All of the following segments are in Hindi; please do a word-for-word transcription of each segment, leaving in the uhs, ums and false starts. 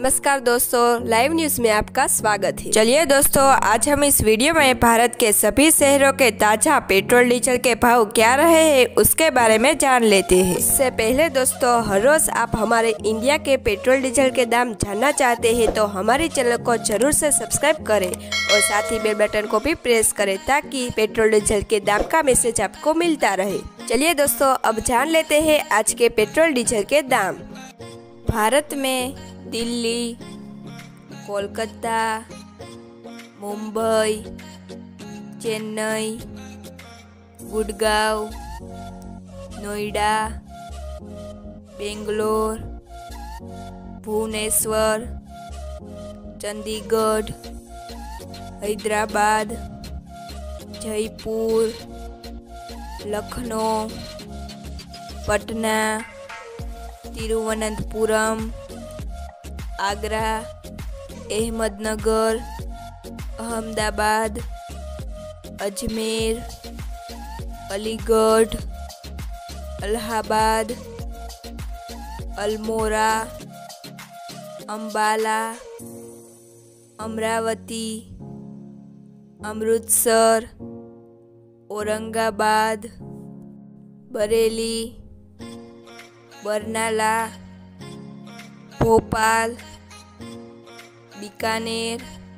नमस्कार दोस्तों, लाइव न्यूज में आपका स्वागत है। चलिए दोस्तों, आज हम इस वीडियो में भारत के सभी शहरों के ताजा पेट्रोल डीजल के भाव क्या रहे हैं उसके बारे में जान लेते हैं। इससे पहले दोस्तों, हर रोज आप हमारे इंडिया के पेट्रोल डीजल के दाम जानना चाहते हैं तो हमारे चैनल को जरूर से सब्सक्राइब करें और साथ ही बेल बटन को भी प्रेस करें ताकि पेट्रोल डीजल के दाम का मैसेज आपको मिलता रहे। चलिए दोस्तों, अब जान लेते हैं आज के पेट्रोल डीजल के दाम। भारत में दिल्ली, कोलकाता, मुंबई, चेन्नई, गुड़गांव, नोएडा, बेंगलोर, भुवनेश्वर, चंडीगढ़, हैदराबाद, जयपुर, लखनऊ, पटना, तिरुवनंतपुरम, आगरा, अहमदनगर, अहमदाबाद, अजमेर, अलीगढ़, इलाहाबाद, अल्मोड़ा, अंबाला, अमरावती, अमृतसर, औरंगाबाद, बरेली, बरनाला, भोपाल, बीकानेर,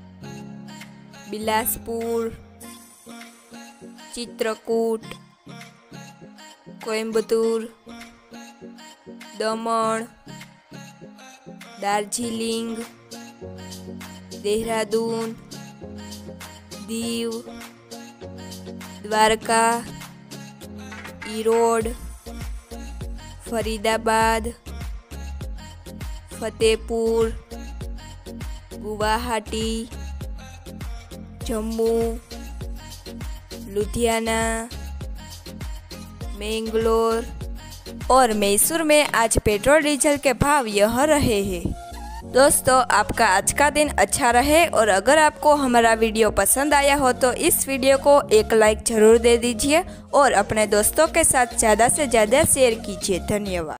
बिलासपुर, चित्रकूट, कोयम्बतूर, दमन, दार्जिलिंग, देहरादून, दीव, द्वारका, ईरोड, फरीदाबाद, फतेहपुर, गुवाहाटी, जम्मू, लुधियाना, मैंगलोर और मैसूर में आज पेट्रोल डीजल के भाव यह रहे हैं। दोस्तों, आपका आज का दिन अच्छा रहे और अगर आपको हमारा वीडियो पसंद आया हो तो इस वीडियो को एक लाइक जरूर दे दीजिए और अपने दोस्तों के साथ ज़्यादा से ज़्यादा शेयर कीजिए। धन्यवाद।